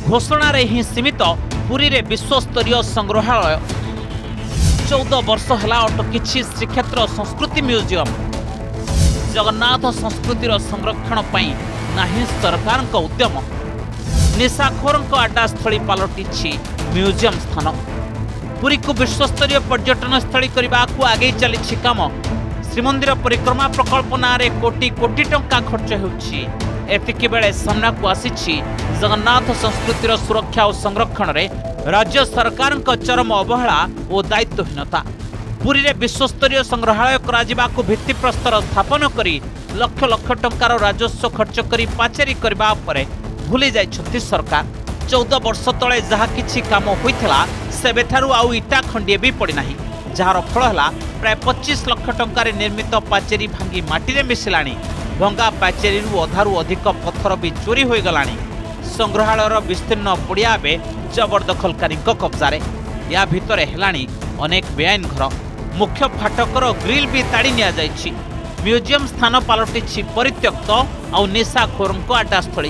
घोषणा ही सीमित पुरी रे विश्वस्तरीय संग्रहालय 14 वर्ष है अटकी श्रीक्षेत्र संस्कृति म्यूजियम जगन्नाथ संस्कृतिर संरक्षण पर नहीं सरकार उद्यम निशाखोर आड्डास्थली पलटि म्यूजियम स्थान पुरी को विश्वस्तरीय पर्यटन स्थली करने को आगे चली काम श्रीमंदिर परिक्रमा प्रकल्प नारे कोटी कोटी टंका खर्च होती बेले सामना को आसी जगन्नाथ संस्कृतिर सुरक्षा और संरक्षण में राज्य सरकार चरम अवहेला और दायित्वहीनता पुरी रे विश्वस्तरीय संग्रहालय को भित्तिप्रस्तर स्थापन करी लक्ष लक्ष टंकार राजस्व खर्च करी पाचेरी करबा उपरे भूली जाइछथि सरकार 14 वर्ष तले जहा किछि काम होइथिला सेबेठारु आउ इटा खंडिए भी पड़ी नाही जार फल है प्राय 25 लाख टंकार निर्मित पाचेरी भांगी माटी रे मिसिलाणी भंगा पाचेरी अधारू अधिक पत्थर भी चोरी हो गलानी संग्रहालयर विस्तीर्ण पड़िया एवं जबरदखलकारी कब्जारे या भितर हेलानी अनेक बेआईन घर मुख्य फाटकर ग्रिल भी ताड़ी निया जाइछि म्यूजियम स्थान पलटि परित्यक्त आ निशाखोर आड्डास्थली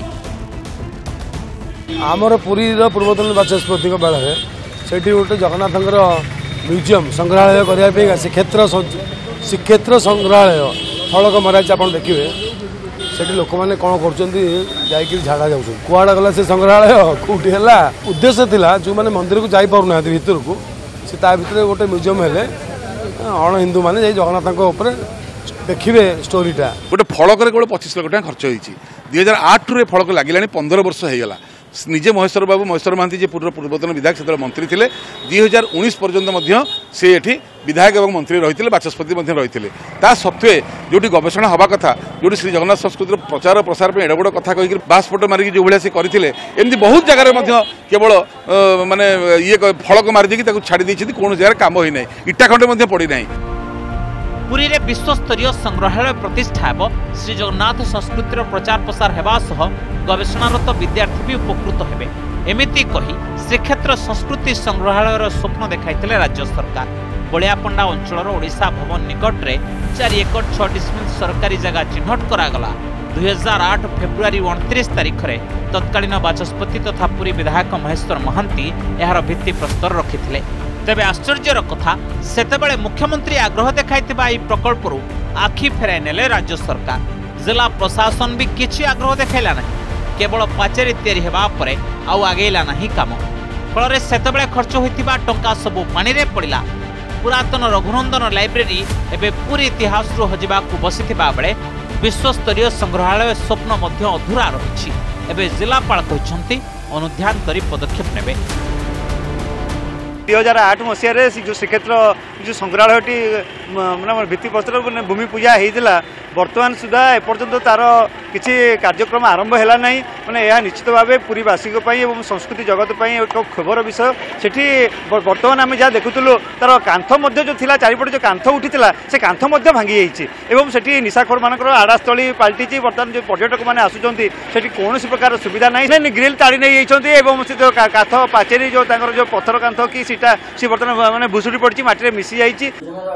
आमर पुरी पूर्वतन बाचस्पति बेले से गोटे जगन्नाथ म्यूजियम संग्रहालय करने श्रीक्षेत्र संग्रहालय फलक मराई आप देखिए से लोक मैंने कौन कर झाड़ा जाऊँ कुआड़ा गला से संग्रहालय कौटी है उद्देश्य थिला जो मैंने मंदिर को जाई पारना भीतर को सी भीतर गोटे म्यूजियम है अण हिंदू मैंने जगन्नाथ देखिए स्टोरीटा गोटे फलक गोटे 25 लाख खर्च होती 2008 रे फलक लगे 15 वर्ष होगा निजे महेश्वर बाबू महेश्वर महांती जी पूर्वतन विधायक से मंत्री थे 2019 पर्यंत से एठी विधायक और मंत्री रही बाचस्पति रही सत्वे जो गवेषणा हवा कथा जो श्री जगन्नाथ संस्कृति प्रचार प्रसार में एड बड़ कथा कहीकि बासपट मारिक जो भाई से करते एमती बहुत जगह केवल माने ये फलक मारिदी छाड़ी कौन जगह काम होना इटा खंडे पड़ना पुरी रे विश्वस्तरीय संग्रहालय प्रतिष्ठा श्री जगन्नाथ संस्कृतिर प्रचार प्रसार हेबा सह गवेषणारत विद्यार्थी भी उपकृत हेबे एमिति कही श्रीक्षेत्र संस्कृति संग्रहालय स्वप्न देखाइथिले राज्य सरकार बलियापंडा अंचल ओडिशा भवन निकट में 4 एकड़ 6 डिसमिल सरकारी जगह चिन्हट करागला 2008 फेब्रुआरी 29 तारिख में तत्कालीन बाचस्पति तथा पुरी विधायक महेश्वर महांती यार भित्तिप्रस्तर रखिथिले तेबे आश्चर्यर कथा सेतेबेले मुख्यमंत्री आग्रह देखाइथिबा एई प्रकल्परू आखि फेराई नेले राज्य सरकार जिला प्रशासन भी किछि आग्रह देखाइला नहीं केवल पाचेरी तैयारी हेबा परे आउ आगेला नहीं काम फल सेतेबेले खर्च होइथिबा टंका सबु पानी रे पड़िला पुरातन रघुनंदन लाइब्रेरी एबे पूरी इतिहास रु हजिबा को बसिथिबा बेले विश्वस्तरीय संग्रहालय स्वप्न मध्य अधूरा रहिछि एबे जिलापाल कहिसंती अनुध्यान करी पदक्षेप नेबे 2008 मसीह जो श्रीक्षेत्र जो संग्रहालयटी मैंने भित्तिप्रस्तर भूमि पूजा होता बर्तमान सुधा एपर्यंत तार किसी कार्यक्रम आरंभ है ना मैंने यह निश्चित भाव पुरीवासी और संस्कृति जगत एक खबर विषय से बर्तमान आम जहाँ देखुलु तार कांथ जो थिला चारिपटे जो कांथ उठी से कांथ भांगी जाइए निशाखोर मान आड़ास्थली पलटि बर्तमान जो पर्यटक मैंने आसुँच से कौन प्रकार सुविधा ना ग्रिल ताड़ी नहीं जाइए कांथ पाचेरी जो जो पत्थर कांथ कि सी बर्तमान मैंने भुशुड़ी पड़ी माटी मिसी जाइए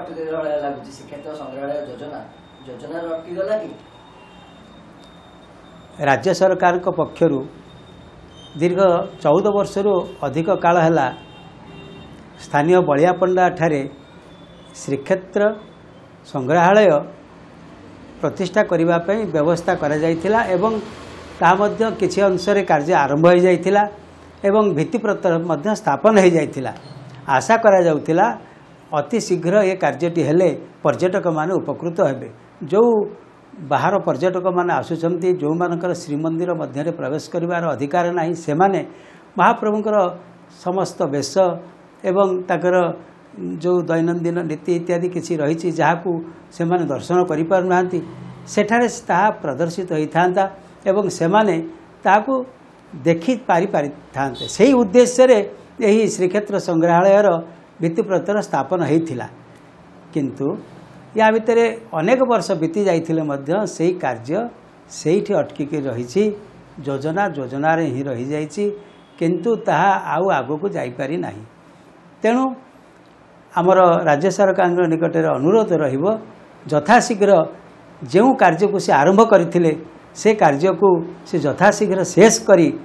राज्य सरकार पक्षर दीर्घ 14 वर्ष अधिक काल है स्थानीय बलियापंडा ठारे श्रीक्षेत्र संग्रहालय प्रतिष्ठा करने व्यवस्था करा जाइथिला एवं ताहा किछि अंश कार्य आरंभ हो जाइथिला एवं भित्तिप्रस्तर स्थापन हो जाइथिला आशा करा जाउथिला अति शीघ्र ये कार्यटी हेले पर्यटक माने उपकृत हेबे जो बाहर पर्यटक माने आसुचंती जो मानकर श्रीमंदिर मध्य प्रवेश करिवार अधिकार नाही से माने महाप्रभुंकर समस्त वेश एवं ताकर जो दैनंदिन नीति इत्यादि किसी रही जहाँ से माने दर्शन करि पार नांती सेठारे ताहा प्रदर्शित होइथांता एवं से माने ताहाकू देखि पारि थांते सेही उद्देश्य रे यही श्रीक्षेत्र संग्रहालयर भित्तिप्रस्तर स्थापन होइथिला किंतु या भितर अनेक वर्ष बीती जाइथिले मध्य सेही कार्य सेठी अटकिक रही योजना रे ही रही जाइछि किंतु ताहा आउ आगो को जाई पारि नाही तेणु आमर राज्य सरकार निकट में अनुरोध रहिबो यथाशीघ्र जो कार्य को से आरंभ करथिले से कार्य को से यथाशीघ्र शेष करी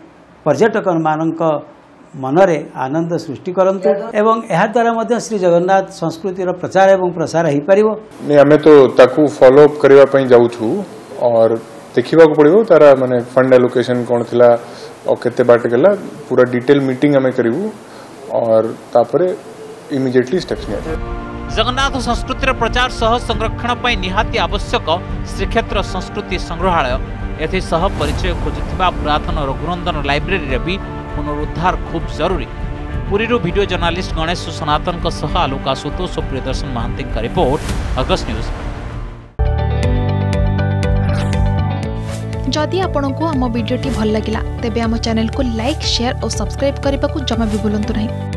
पर्यटक मानक मनरे आनंद सृष्टि करंतु एवं यह द्वारा मध्य श्री जगन्नाथ संस्कृतिर प्रचार एवं प्रसार हो पारिबो। नहीं आमे तो ताकू फॉलो अप करबा पई जाउ छु और देखिबा को पड़िबो तारा माने फंड एलोकेशन कोन थिला और केते बाट गेला पूरा डिटेल मीटिंग हमें करिवु और तापरे इमीडिएटली स्टेप्स निया। जगन्नाथ संस्कृतिर प्रचार सह संरक्षण पर निहाती आवश्यक श्रीक्षेत्र संस्कृति संग्रहालय एसह परिचय खोजुथिबा पुरातन रघुनंदन लाइब्रेरी रे भी पुनरुद्धार खूब जरूरी। पुरी वीडियो जर्नालिस्ट गणेश सनातन सह आलोक आशुतोष और प्रियदर्शन महांती का रिपोर्ट अर्गस न्यूज। जदि आपंक आम भिडी भल लगा तेब आम चैनल को लाइक शेयर और सब्सक्राइब करने को जमा भी भूलु नहीं।